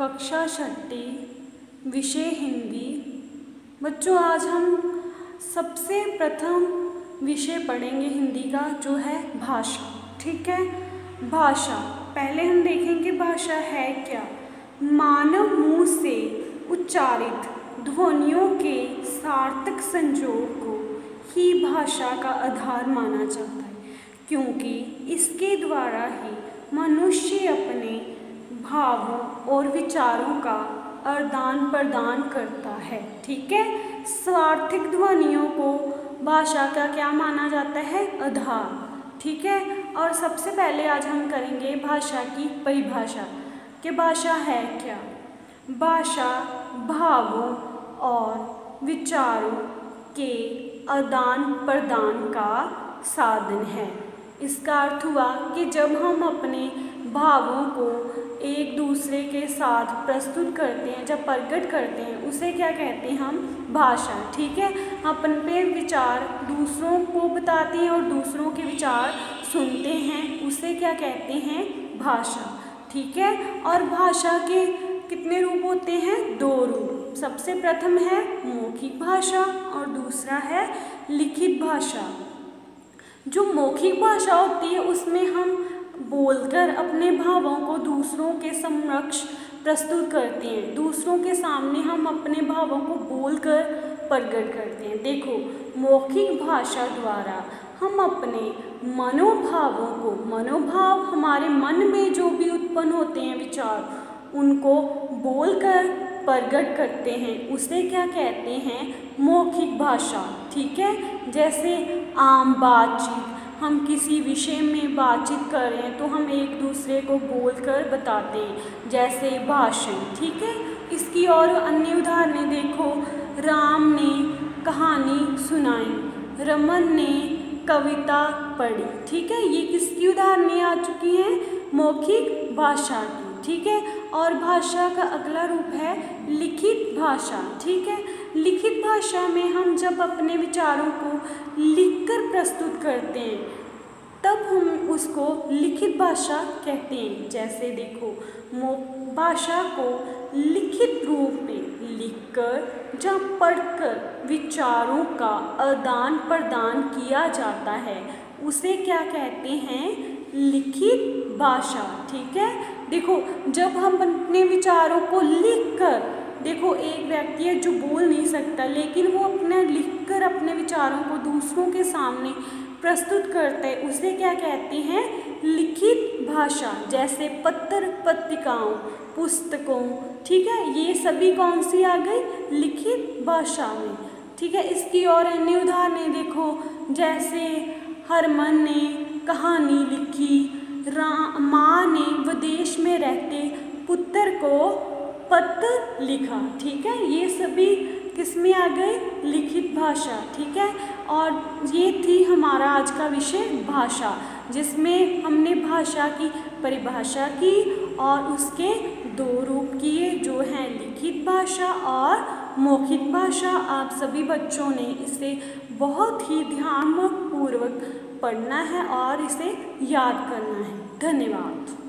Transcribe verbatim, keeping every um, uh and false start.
कक्षा छठी, विषय हिंदी। बच्चों, आज हम सबसे प्रथम विषय पढ़ेंगे हिंदी का, जो है भाषा। ठीक है, भाषा पहले हम देखेंगे भाषा है क्या। मानव मुंह से उच्चारित ध्वनियों के सार्थक संयोग को ही भाषा का आधार माना जाता है, क्योंकि इसके द्वारा ही मनुष्य अपने भावों और विचारों का आदान प्रदान करता है। ठीक है, सार्थक ध्वनियों को भाषा का क्या माना जाता है, आधार। ठीक है, और सबसे पहले आज हम करेंगे भाषा की परिभाषा कि भाषा है क्या। भाषा भावों और विचारों के आदान प्रदान का साधन है। इसका अर्थ हुआ कि जब हम अपने भावों को एक दूसरे के साथ प्रस्तुत करते हैं, जब प्रकट करते हैं, उसे क्या कहते हैं हम, भाषा। ठीक है, अपने विचार दूसरों को बताते हैं और दूसरों के विचार सुनते हैं, उसे क्या कहते हैं, भाषा। ठीक है, और भाषा के कितने रूप होते हैं, दो रूप। सबसे प्रथम है मौखिक भाषा और दूसरा है लिखित भाषा। जो मौखिक भाषा होती है उसमें हम बोलकर अपने भावों को दूसरों के समक्ष प्रस्तुत करते हैं, दूसरों के सामने हम अपने भावों को बोलकर प्रकट करते हैं। देखो, मौखिक भाषा द्वारा हम अपने मनोभावों को, मनोभाव हमारे मन में जो भी उत्पन्न होते हैं विचार, उनको बोलकर प्रकट करते हैं, उसे क्या कहते हैं, मौखिक भाषा। ठीक है, जैसे आम बातचीत, हम किसी विषय में बातचीत कर रहे हैं तो हम एक दूसरे को बोलकर बताते हैं, जैसे भाषण। ठीक है, इसकी और अन्य उदाहरणें देखो, राम ने कहानी सुनाई, रमन ने कविता पढ़ी। ठीक है, ये किसकी उदाहरणें आ चुकी हैं, मौखिक भाषा की। ठीक है, और भाषा का अगला रूप है लिखित भाषा। ठीक है, लिखित भाषा में हम जब अपने विचारों को लिखकर प्रस्तुत करते हैं तब हम उसको लिखित भाषा कहते हैं। जैसे देखो, भाषा को लिखित रूप में लिखकर जब पढ़कर विचारों का आदान प्रदान किया जाता है, उसे क्या कहते हैं, लिखित भाषा। ठीक है, देखो, जब हम अपने विचारों को लिखकर, देखो एक व्यक्ति है जो बोल नहीं सकता लेकिन वो अपने लिखकर अपने विचारों को दूसरों के सामने प्रस्तुत करता है, उसे क्या कहते हैं, लिखित भाषा। जैसे पत्र पत्रिकाओं, पुस्तकों। ठीक है, ये सभी कौन सी आ गई, लिखित भाषा में। ठीक है, इसकी और अन्य उदाहरणें देखो, जैसे हरमन ने कहानी लिखी, माँ ने विदेश में रहते पुत्र को पत्र लिखा। ठीक है, ये सभी किसमें आ गए, लिखित भाषा। ठीक है, और ये थी हमारा आज का विषय भाषा, जिसमें हमने भाषा की परिभाषा की और उसके दो रूप किए, जो हैं लिखित भाषा और मौखिक भाषा। आप सभी बच्चों ने इसे बहुत ही ध्यानपूर्वक पढ़ना है और इसे याद करना है। धन्यवाद।